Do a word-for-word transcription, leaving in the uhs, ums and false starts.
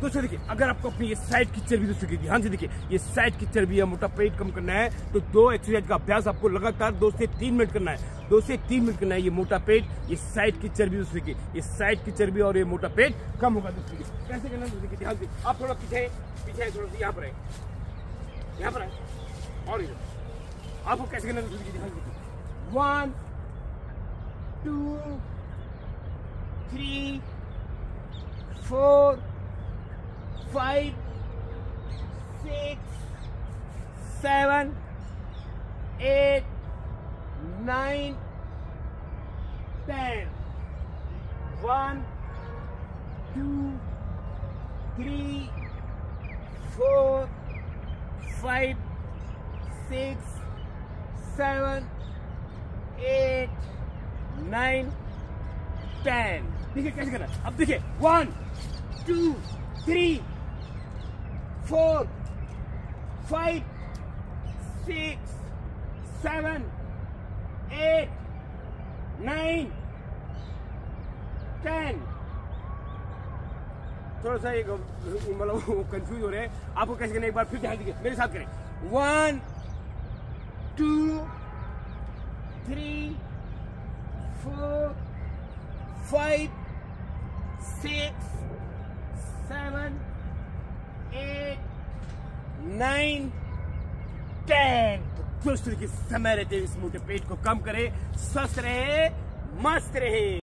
दोस्तों देखिए, अगर आपको अपनी ये साइड की चर्बी दोस्तों की ध्यान से देखिए, ये साइड की चर्बी या मोटा पेट कम करना है तो दो एक्सरसाइज का अभ्यास आपको लगातार दो से तीन मिनट करना है। दो से तीन मिनट करना है। ये मोटा पेट, ये साइड की चर्बी दोस्तों की, ये साइड की चर्बी और ये मोटा पेट कम होगा दोस्तों की। कैसे करना है दोस्तों की ध्यान से, आप थोड़ा पीछे पीछे थोड़ा सा यहाँ पर है, यहाँ पर है और इधर आपको कैसे करना है दोस्तों की ध्यान से। One two three four five six seven eight nine ten. One two three four five six seven eight nine ten. देखिए कैसे करना है। अब देखिए, one two three four five six seven eight nine ten. थोड़ा सा एक मतलब कंफ्यूज हो रहे हैं, आपको कैसे करना है एक बार फिर ध्यान दीजिए, मेरे साथ करें। One two three four five six seven eight nine ten. तो दोस्तों की समय रहते इस मोटे पेट को कम करे, स्वस्थ रहे, मस्त रहे।